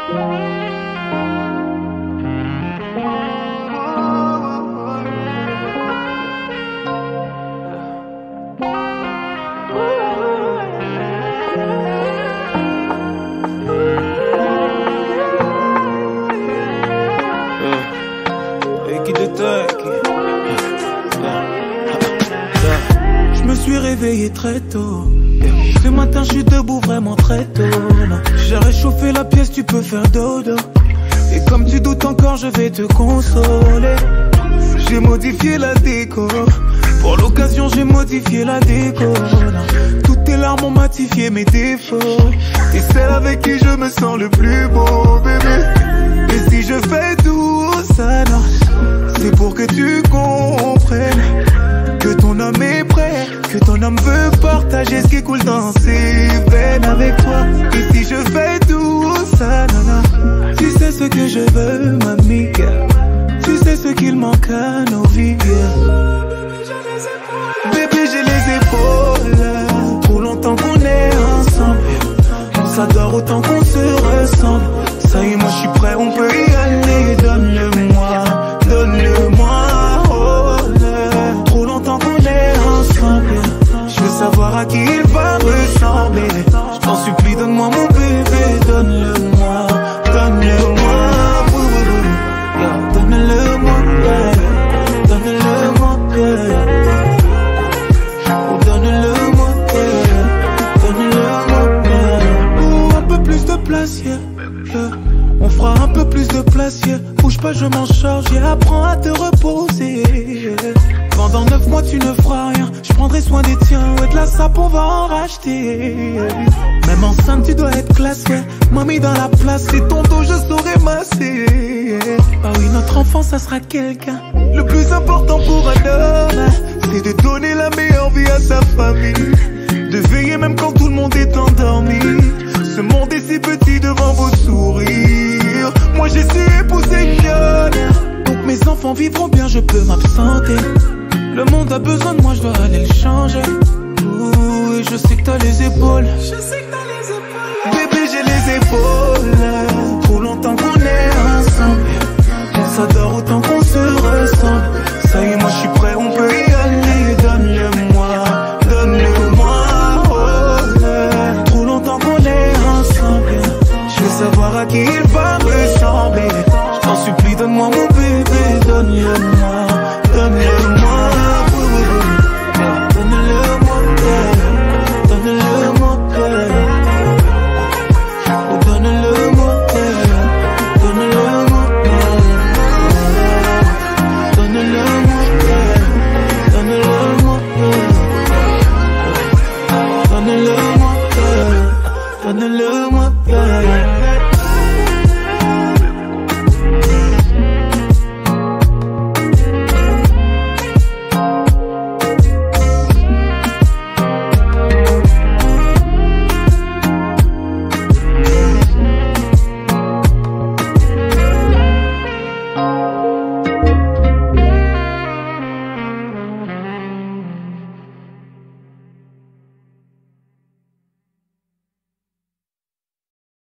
Je me suis réveillé très tôt. Ce matin je suis debout vraiment très tôt. J'ai réchauffé la pièce, tu peux faire dodo. Et comme tu doutes encore, je vais te consoler. J'ai modifié la déco. Pour l'occasion, j'ai modifié la déco. Toutes tes larmes ont matifié mes défauts. Et celle avec qui je me sens le plus beau, bébé. Et si je fais tout ça, non, c'est pour que tu comprennes que ton homme est prêt, que ton homme veut partager ce qui coule dans ses veines avec toi. Et si je fais tout ça, nana, tu sais ce que je veux, mamie. Tu sais ce qu'il manque à nos vies. Bébé, j'ai les épaules. Trop longtemps qu'on est ensemble. On s'adore autant qu'on se ressemble. Ça y est, moi je suis prêt, on peut y aller. Donne-le-moi, donne-le-moi. Trop longtemps qu'on est ensemble. Je veux savoir à qui il va ressembler. Je t'en supplie, donne-moi mon bébé. Donne-le-moi, donne-le-moi. Donne-le-moi, donne-le-moi. Donne-le-moi, donne-le-moi. Un peu plus de place, yeah. On fera un peu plus de place, yeah. Bouge pas, je m'en charge, yeah. Apprends à te reposer. Pendant 9 mois tu ne feras rien. Je prendrai soin des tiens. Ouais, de la sape on va en racheter. Même enceinte tu dois être classé. Mamie dans la place, c'est ton dos je saurai masser. Ah oui, notre enfant ça sera quelqu'un. Le plus important pour un homme, c'est de donner la meilleure vie à sa famille. De veiller même quand tout le monde est endormi. Ce monde est si petit devant vos sourires. Moi j'ai su épouser jeune. Donc mes enfants vivront bien, je peux m'absenter. Le monde a besoin de moi, je dois aller le changer. Ouh, et je sais que t'as les épaules. Je sais que t'as les épaules. Bébé, j'ai les épaules. Trop longtemps qu'on est ensemble. On s'adore autant qu'on se ressemble. Ça y est, moi je suis prêt, on peut y aller. Donne-le-moi, donne-le-moi. Oh, trop longtemps qu'on est ensemble. Je veux savoir à qui il va ressembler. Je t'en supplie, donne-moi mon bébé. Donne-le-moi, donne-le-moi. Donne-le-moi,